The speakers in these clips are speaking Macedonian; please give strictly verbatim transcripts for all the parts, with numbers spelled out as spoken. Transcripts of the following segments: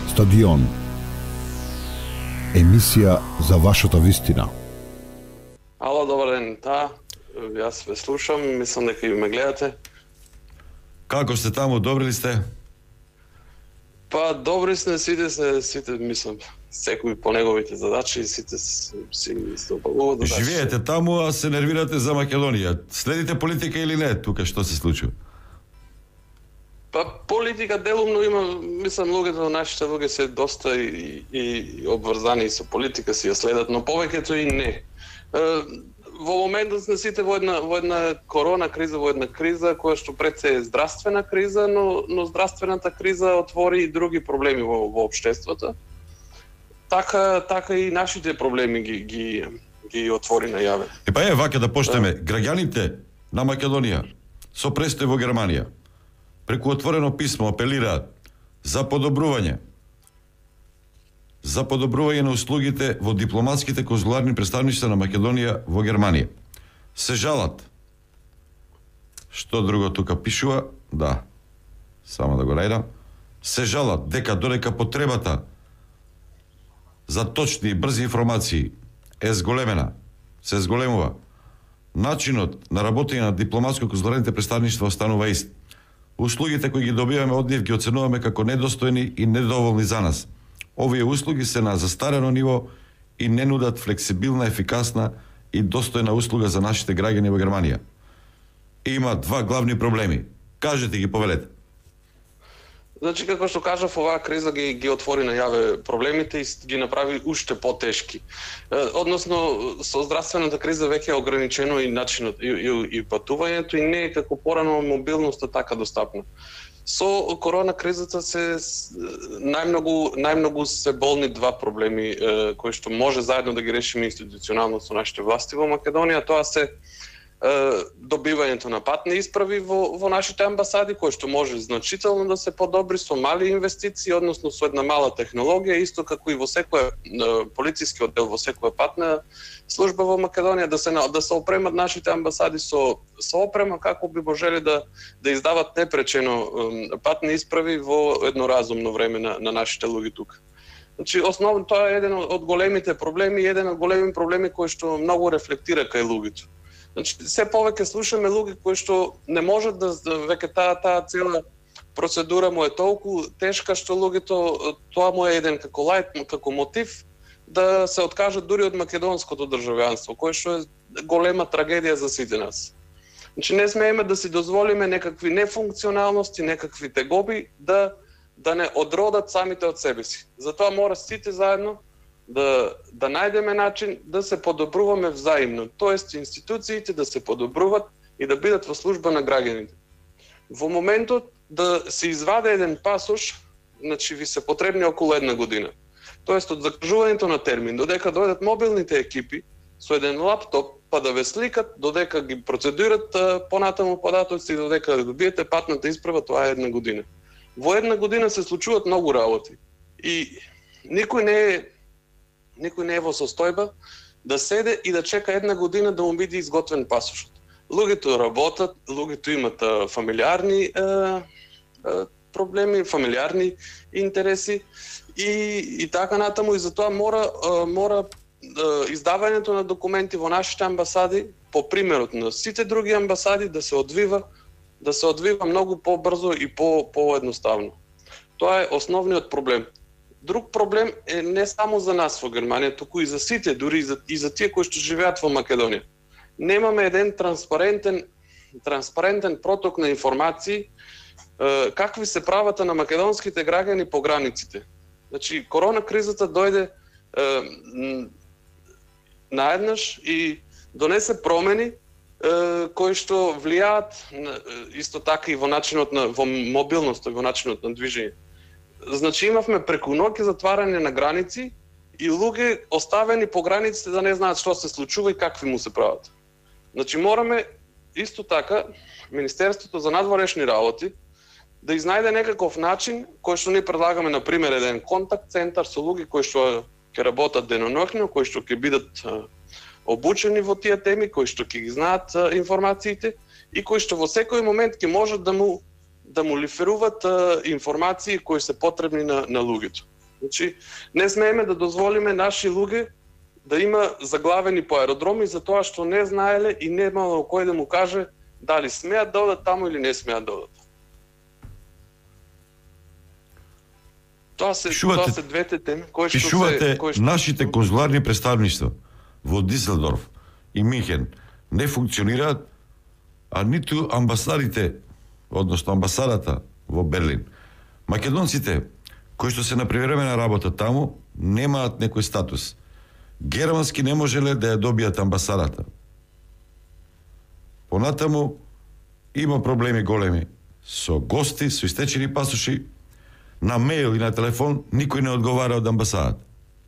Стадион. Емисија за вашата вистина. Ало, добар ден. Да, јас ве слушам, мислам дека и ме гледате. Како сте таму, добри ли сте? Па, добри сме, сите се, сите, мислам, секој по неговите задачи, сите си истопалуват задачи. Живеете таму, а се нервирате за Македонија. Следите политика или не, тука што се случува? Па, политика делумно има, мислам, луѓето, нашите луѓе се доста и, и, и обврзани со политика, си ја следат, но повеќето и не. Е, во моментот сме сите во една, во една корона криза, во една криза која што пред се е здравствена криза, но, но здравствената криза отвори и други проблеми во, во општеството. Така, така и нашите проблеми ги, ги, ги отвори најаве. Е, па е, вака да почнеме. Граѓаните на Македонија со престој во Германија преку отворено писмо апелираат за подобрување за подобрување на услугите во дипломатските конзуларни представништва на Македонија во Германија. Се жалат. Што друго тука пишува? Да. Само да го најдам. Се жалат дека додека потребата за точни и брзи информации е зголемена, се зголемува, начинот на работење на дипломатско-конзуларните представништва останува ист. Услугите кои ги добиваме од нив ги оценуваме како недостојни и недоволни за нас. Овие услуги се на застарено ниво и не нудат флексибилна, ефикасна и достојна услуга за нашите граѓани во Германија. Има два главни проблеми. Кажете ги, повелете. Значи, како што кажав, оваа криза ги, ги отвори најаве проблемите и ги направи уште потешки. Односно, со здравствената криза веќе е ограничено и начинот и, и, и патувањето и не е како порано мобилноста така достапна. Со корона кризата се најмногу најмногу се болни два проблеми кои што може заедно да ги решиме институционално со нашите власти во Македонија. Тоа се добивањето на патни исправи во, во нашите амбасади, кој што може значително да се подобри со мали инвестиции, односно со една мала технологија, исто како и во секоја полициски оддел, во секоја патна служба во Македонија, да се да се опремат нашите амбасади со со опрема како би можеле да да издават непречено патни исправи во едно разумно време на, на нашите луѓе тука. Значи, основно тоа е еден од големите проблеми, еден од големи проблеми кој што многу рефлектира кај луѓето. Значи, се повеќе слушаме луѓе кои што не можат да веќе таа таа цела процедура му е толку тешка што луѓето тоа му е еден како лајт, како мотив да се откажат дури од македонското државјанство, кое што е голема трагедија за сите нас. Значи, не смееме да си дозволиме некакви нефункционалности, некакви тегоби да да не одродат самите од себе си. Затоа мора сите заедно да да најдеме начин да се подобруваме взаимно, тоест институциите да се подобруват и да бидат во служба на граѓаните. Во моментот да се изваде еден пасош, значи ви се потребни околу една година. Тоест од закажувањето на термин додека дојдат мобилните екипи со еден лаптоп па да ве сликат, додека ги процедурат понатаму податоци, додека да добиете патната исправа, тоа е една година. Во една година се случуваат многу работи и никој не е никој не е во состојба да седе и да чека една година да му биде изготвен пасошот. Луѓето работат, луѓето имат а, фамилиарни а, а, проблеми, фамилиарни интереси и, и така натаму, и затоа мора, а, мора а, издавањето на документи во нашите амбасади, по примерот на сите други амбасади, да се одвива, да се одвива многу побрзо и по поедноставно. Тоа е основниот проблем. Друг проблем е не само за нас во Германија, туку и за сите, дури и за, и за тие кои што живеат во Македонија. Немаме еден транспарентен, транспарентен проток на информации е, какви се правата на македонските граѓани по границите. Значи, корона кризата дојде е, наеднаш и донесе промени е, кои што влијаат исто така и во начинот на во мобилноста, во начинот на движење. Значи, имавме преку ноќ затварање на граници и луѓе оставени по границите да не знаат што се случува и какви му се прават. Значи, мораме исто така Министерството за надворешни работи да изнајде некаков начин кој што ни предлагаме, на пример, еден контакт центар со луѓе кои што ќе работат деноноќно, кои што ќе бидат обучени во тие теми, кои што ќе ги знаат информациите и кои што во секој момент ќе можат да му да му лиферуваат а, информации кои се потребни на, на луѓето. Значи, не смееме да дозволиме наши луѓе да има заглавени по аеродроми за тоа што не знаеле и немало кој да му каже дали смеат да одат таму или не смеат да одат. Тоа се, Пишувате, тоа се двете теми кои што пишувате се кои што... нашите конзуларни представништва во Диселдорф и Михен не функционираат, а ниту амбасадите, односно амбасадата во Берлин. Македонците кои што се на привремена работа таму немаат некој статус. Германски не можеле да ја добијат амбасадата. Понатаму има проблеми големи со гости, со истечени пасоши, на мејл и на телефон никој не одговара од амбасадата.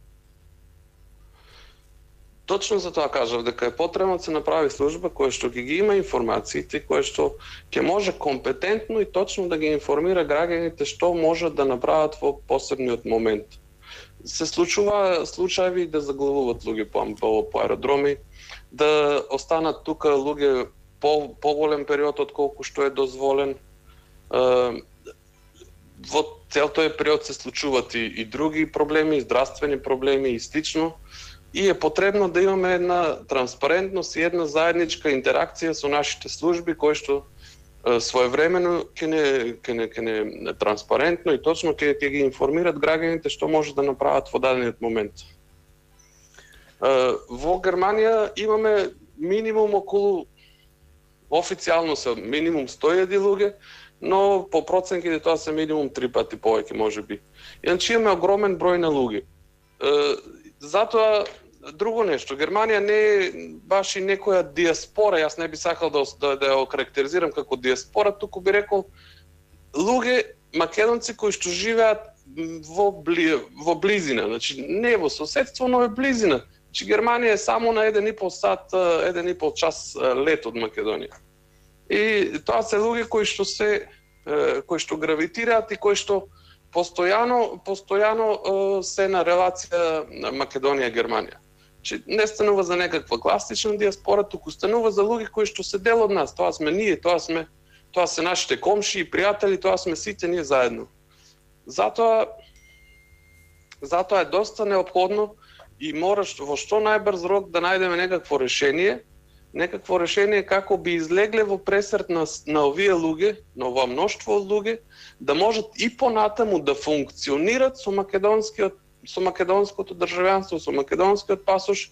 Точно за тоа кажав дека е потребно да се направи служба која што ќе ги има информациите, која што ќе може компетентно и точно да ги информира граѓаните што можат да направат во посебниот момент. Се случува случаи да заглавуваат луѓе по, по, по аеродроми, да останат тука луѓе по поголем период од колку што е дозволен. Во цел тој период се случуваат и, и други проблеми, и здравствени проблеми и слично. И е потребно да имаме една транспарентност и една заедничка интеракција со нашите служби кои што е, своевремено ќе не ќе не ќе не транспарентно и точно ќе ќе ги информират граѓаните што може да направат во дадениот момент. Е, во Германија имаме минимум околу официјално се минимум сто илјади луѓе, но по проценките тоа се минимум три пати повеќе можеби. Иначе имаме огромен број на луѓе. Е, затоа друго нешто, Германија не е баш и некоја диаспора, јас не би сакал да да, да ја окарактеризирам како диаспора, туку би рекол луѓе македонци кои што живеат во бли, во близина, значи не во соседство, но е близина. Значи Германија е само на еден и пол сат, еден и пол час лет од Македонија. И тоа се луѓе кои што се кои што гравитираат и кои што постојано постојано се на релација на Македонија-Германија. Значи не станува за некаква класична диаспора, туку станува за луѓе кои што се дел од нас. Тоа сме ние, тоа сме тоа се нашите комши и пријатели, тоа сме сите ние заедно. Затоа затоа е доста неопходно и мораш во што најбрз рок да најдеме некакво решение, некакво решение како би излегле во пресрет на, на овие луѓе, на ова мноштво од луѓе, да можат и понатаму да функционират со македонскиот со македонското државјанство, со македонскиот пасош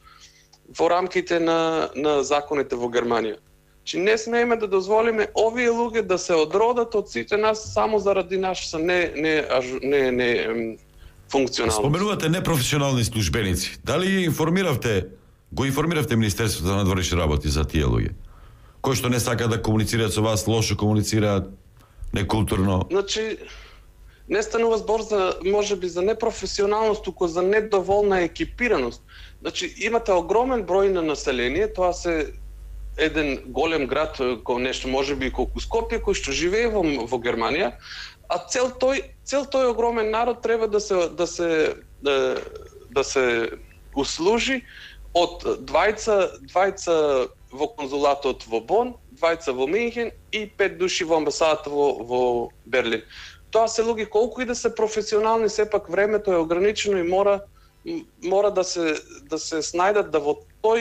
во рамките на на законите во Германија. Чи не смееме да дозволиме овие луѓе да се одродат од сите нас само заради нашата не не не, не функционалност. Споменувате непрофесионални службеници. Дали информиравте го информиравте Министерството на надворешни работи за тие луѓе кои што не сакаат да комуницираат со вас, лошо комуницираат, некултурно? Значи не станува збор за можеби за непрофесионалност, туку за недоволна екипираност. Значи имате огромен број на население, тоа се еден голем град, кој нешто можеби колку Скопје, кој што живее во, во Германија, а цел тој цел тој огромен народ треба да се да се да, да се услужи од двајца двајца во конзулатот во Бон, двајца во Минхен и пет души во амбасадата во, во Берлин. Тоа се луѓе колку и да се професионални, сепак времето е ограничено и мора мора да се да се снајдат да во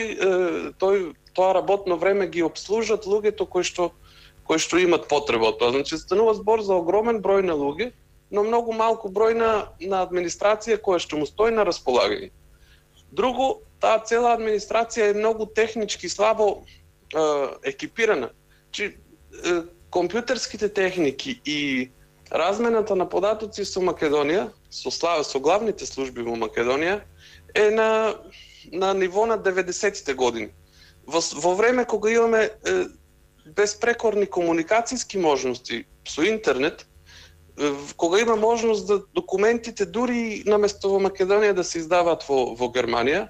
тој тој тоа работно време ги обслужат луѓето кои што кои што имат потреба од тоа. Значи станува збор за огромен број на луѓе, но многу малку број на на администрација која што му стои на располагање. Друго, таа цела администрација е многу технички слабо е, екипирана. Значи е, компјутерските техники и размената на податоци со Македонија, со слава со главните служби во Македонија е на на ниво на деветдесеттите години. Во, во време кога имаме е, безпрекорни комуникацијски можности со интернет, е, кога има можност да документите дури наместо во Македонија да се издаваат во во Германија,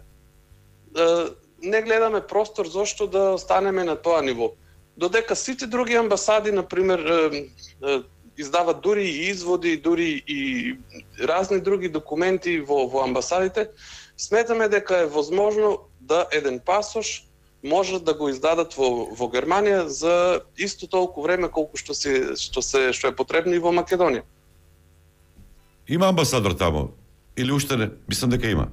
е, не гледаме простор зошто да останеме на тоа ниво. Додека сите други амбасади, на пример, е, е, издават дури и изводи, дури и разни други документи во, во амбасадите, сметаме дека е возможно да еден пасош може да го издадат во, во Германија за исто толку време колку што се што се што е потребно и во Македонија. Има амбасадор таму. или уште не? Мислам дека има.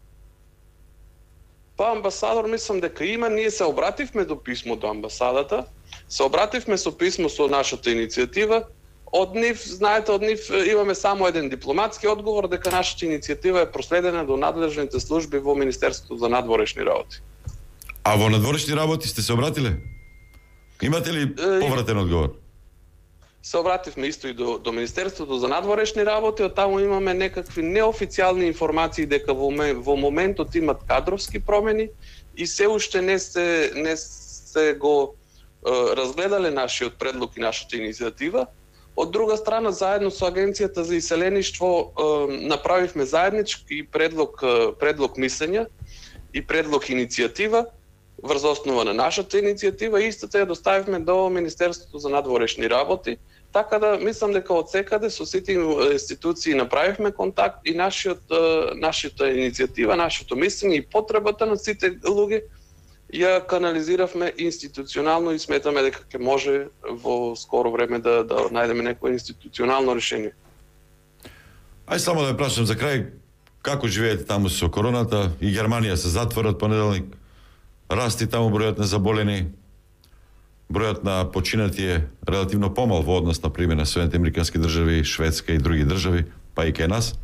Па амбасадор мислам дека има, ние се обративме до писмо до амбасадата, се обративме со писмо со нашата иницијатива. Од нив, знаете, од нив имаме само еден дипломатски одговор дека нашата иницијатива е проследена до надлежните служби во Министерството за надворешни работи. А во надворешни работи сте се обратиле? Имате ли повратен одговор? Се обративме исто и до, до Министерството за надворешни работи, од таму имаме некакви неофицијални информации дека во, во моментот имат кадровски промени и се уште не се, не се го е, разгледале нашиот предлог и нашата иницијатива. Од друга страна, заедно со Агенцијата за иселеништво е, направивме заеднички предлог, е, предлог мислења и предлог иницијатива врз основа на нашата иницијатива и истата ја доставивме до Министерството за надворешни работи. Така да мислам дека од секаде со сите институции направивме контакт и нашиот, нашата иницијатива, нашето мислење и потребата на сите луѓе ја канализиравме институционално и сметаме дека ќе може во скоро време да, да најдеме некое институционално решение. Ај само да ја прашам за крај, како живеете таму со короната? И Германија се затвора од понеделник. Расти таму бројот на заболени, бројот на починати е релативно помал во однос на пример на Соединените американски држави, Шведска и други држави, па и кај нас.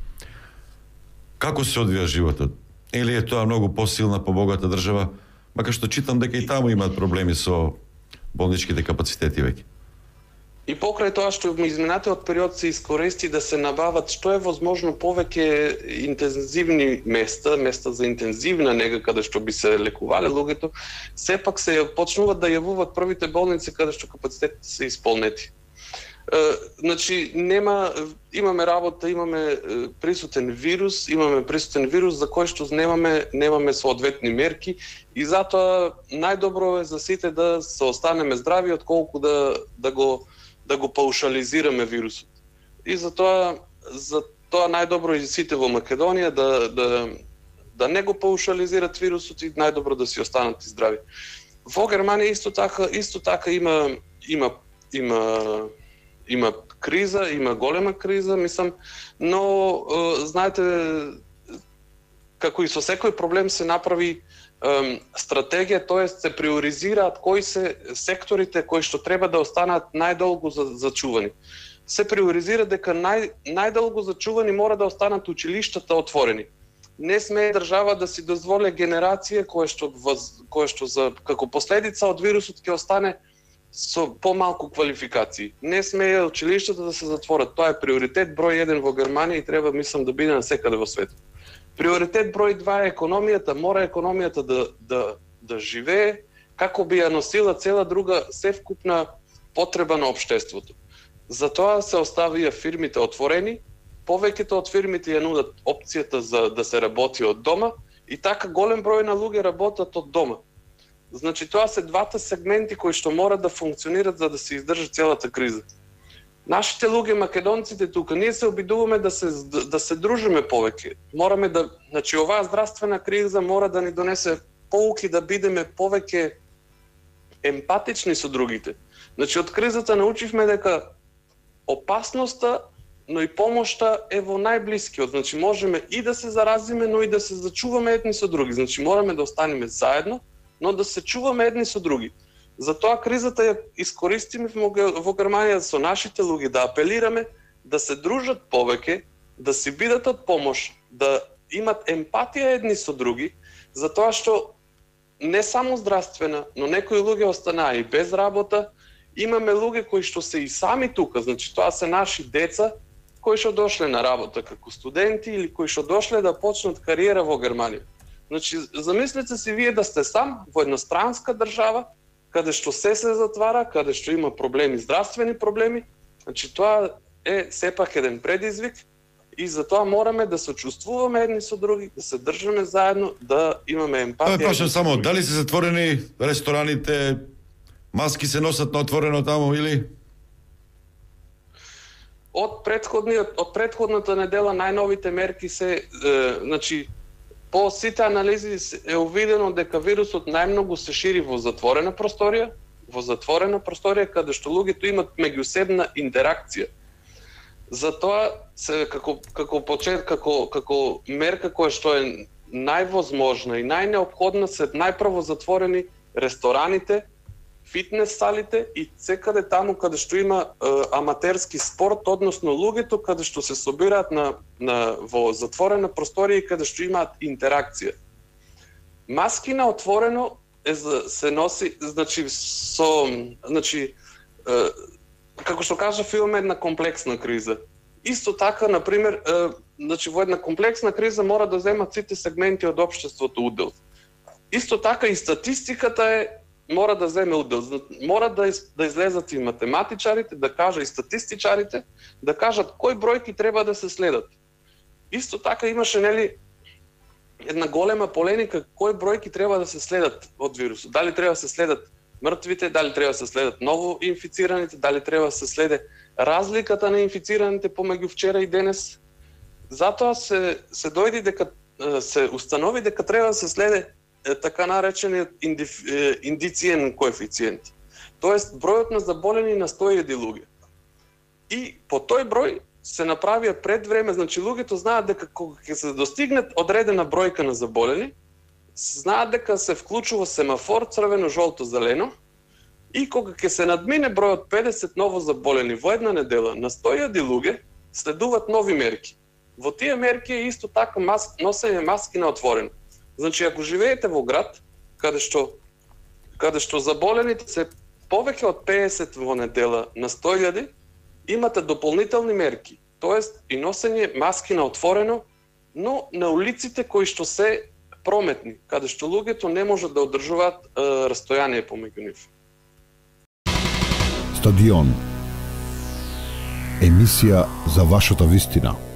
Како се одвија животот? Или е тоа многу посилна, побогата држава, макар што читам дека и таму имаат проблеми со болничките капацитети веќе? И покрај тоа што изминатиот период се искористи да се набават што е возможно повеќе интензивни места, места за интензивна нега каде што би се лекувале луѓето, сепак се почнуваат да јавуваат првите болници каде што капацитетите се исполнети. Е, значи нема имаме работа, имаме присутен вирус, имаме присутен вирус за кој што немаме немаме соодветни мерки и затоа најдобро е за сите да се останеме здрави отколку да да го да го паушализираме вирусот. И затоа за тоа најдобро и сите во Македонија да да да не го паушализират вирусот и најдобро да си останат здрави. Во Германија исто така исто така има има има има криза, има голема криза, мислам, но е, знаете како и со секој проблем се направи стратегија, тоа се приоризираат кои се секторите кои што треба да останат најдолго за, зачувани. Се приоризира дека нај, најдолго зачувани мора да останат училиштата отворени. Не смее држава да си дозволи генерација која што која што за како последица од вирусот ќе остане со помалку квалификации. Не смее училиштата да се затворат. Тоа е приоритет број еден во Германија и треба мислам да биде насекаде во светот. Приоритет број два е економијата, мора економијата да, да, да живее, како би ја носила цела друга севкупна потреба на општеството. Затоа се оставија фирмите отворени, повеќето од фирмите ја нудат опцијата за да се работи од дома и така голем број на луѓе работат од дома. Значи тоа се двата сегменти кои што мора да функционират за да се издржи целата криза. Нашите луѓе, македонците тука, ние се обидуваме да се да се дружиме повеќе. Мораме да, значи оваа здравствена криза мора да ни донесе поуки да бидеме повеќе емпатични со другите. Значи од кризата научивме дека опасноста, но и помошта е во најблискиот. Значи можеме и да се заразиме, но и да се зачуваме едни со други. Значи мораме да останеме заедно, но да се чуваме едни со други. Затоа кризата ја искористиме во Германија со нашите луѓе да апелираме да се дружат повеќе, да си бидат од помош, да имат емпатија едни со други, затоа што не само здравствена, но некои луѓе останаа и без работа. Имаме луѓе кои што се и сами тука, значи тоа се наши деца кои што дошле на работа како студенти или кои што дошле да почнат кариера во Германија. Значи замислете си вие да сте сам во една странска држава каде што се се затвара, каде што има проблеми, здравствени проблеми, значи тоа е сепак еден предизвик и затоа мораме да се чувствуваме едни со други, да се држиме заедно, да имаме емпатија. Тоа прашам само, дали се затворени рестораните, маски се носат на отворено таму или? Од претходниот од претходната недела најновите мерки се е, значи по сите анализи е увидено дека вирусот најмногу се шири во затворена просторија, во затворена просторија каде што луѓето имат меѓусебна интеракција. Затоа се како како почет како како мерка која што е највозможна и најнеопходна се најпрво затворени рестораните, фитнес салите и секаде таму каде што има е, аматерски спорт, односно луѓето каде што се собираат на на во затворена просторија и каде што имаат интеракција. Маски на отворено е за, се носи, значи со значи е, како што кажа филм, една комплексна криза. Исто така, на пример, е, значи во една комплексна криза мора да земат сите сегменти од општеството удел. Исто така и статистиката е мора да земе удел. Мора да из, да излезат и математичарите, да кажа и статистичарите, да кажат кои бројки треба да се следат. Исто така имаше нели една голема полемика кои бројки треба да се следат од вирусот. Дали треба да се следат мртвите, дали треба да се следат ново инфицираните, дали треба да се следе разликата на инфицираните помеѓу вчера и денес. Затоа се се дојде дека се установи дека треба да се следе така наречениот индициен коефициент. Тоест бројот на заболени на сто илјади луѓе. И по тој број се направија пред време, значи луѓето знаат дека кога ќе се достигнат одредена бројка на заболени, знаат дека се вклучува семафор црвено, жолто, зелено и кога ќе се надмине бројот педесет ново заболени во една недела на сто илјади луѓе, следуваат нови мерки. Во тие мерки е исто така маск, носење маски на отворено. Значи ако живеете во град каде што каде што заболените се повеќе од педесет во недела на сто илјади, имате дополнителни мерки, тоест и носење маски на отворено, но на улиците кои што се прометни, каде што луѓето не можат да одржуваат е, растојание помеѓу нив. Стадион. Емисија за вашата вистина.